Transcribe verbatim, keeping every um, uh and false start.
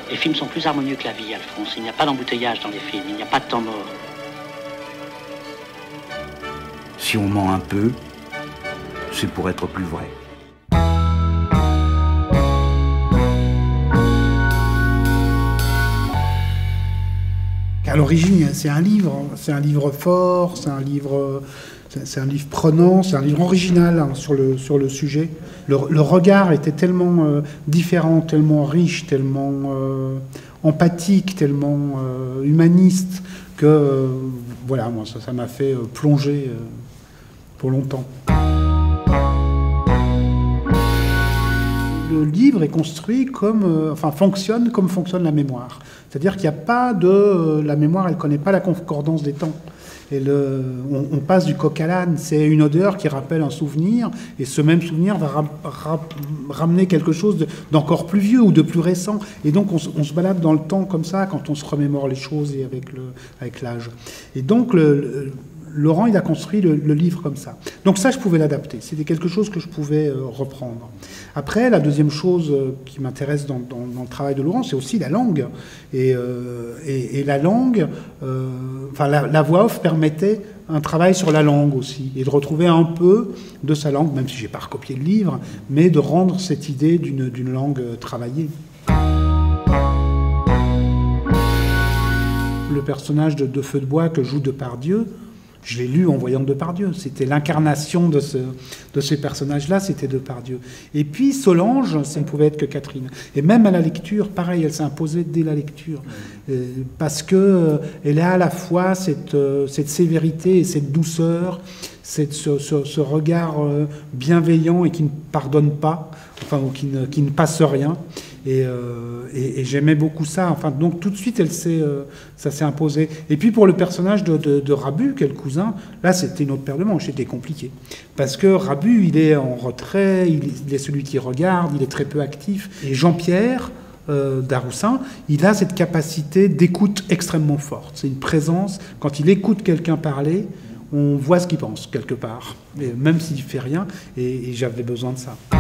Les films sont plus harmonieux que la vie, Alphonse. Il n'y a pas d'embouteillage dans les films, il n'y a pas de temps mort. Si on ment un peu, c'est pour être plus vrai. À l'origine, c'est un livre, c'est un livre fort, c'est un livre, c'est un livre prenant, c'est un livre original hein, sur, le, sur le sujet. Le, le regard était tellement euh, différent, tellement riche, tellement euh, empathique, tellement euh, humaniste que euh, voilà, moi ça, ça m'a fait euh, plonger euh, pour longtemps. Le livre est construit comme, euh, enfin fonctionne comme fonctionne la mémoire. C'est-à-dire qu'il n'y a pas de... Euh, la mémoire, elle ne connaît pas la concordance des temps. Et le, on, on passe du coq à l'âne. C'est une odeur qui rappelle un souvenir, et ce même souvenir va ra ra ramener quelque chose d'encore plus vieux ou de plus récent. Et donc on, on se balade dans le temps comme ça quand on se remémore les choses et avec le, avec l'âge. Et donc le, le Laurent, il a construit le, le livre comme ça. Donc ça, je pouvais l'adapter. C'était quelque chose que je pouvais euh, reprendre. Après, la deuxième chose euh, qui m'intéresse dans, dans, dans le travail de Laurent, c'est aussi la langue. Et, euh, et, et la langue, euh, enfin la, la voix off permettait un travail sur la langue aussi, et de retrouver un peu de sa langue, même si j'ai pas recopié le livre, mais de rendre cette idée d'une d'une langue travaillée. Le personnage de, de Feu de bois que joue Depardieu, je l'ai lu en voyant Depardieu. C'était l'incarnation de ce, de ces personnages-là, c'était Depardieu. Et puis Solange, ça ne pouvait être que Catherine. Et même à la lecture, pareil, elle s'est imposée dès la lecture. Euh, parce qu'elle euh, a à la fois cette, euh, cette sévérité et cette douceur, cette, ce, ce, ce regard euh, bienveillant et qui ne pardonne pas, enfin, ou qui ne, qui ne passe rien. Et, euh, et, et j'aimais beaucoup ça. Enfin, donc tout de suite, elle s'est, euh, ça s'est imposé. Et puis pour le personnage de, de, de Rabu, qui est le cousin, là c'était une autre paire de manches, c'était compliqué. Parce que Rabu, il est en retrait, il, il est celui qui regarde, il est très peu actif. Et Jean-Pierre euh, Daroussin, il a cette capacité d'écoute extrêmement forte. C'est une présence, quand il écoute quelqu'un parler, on voit ce qu'il pense quelque part, et même s'il fait rien, et, et j'avais besoin de ça.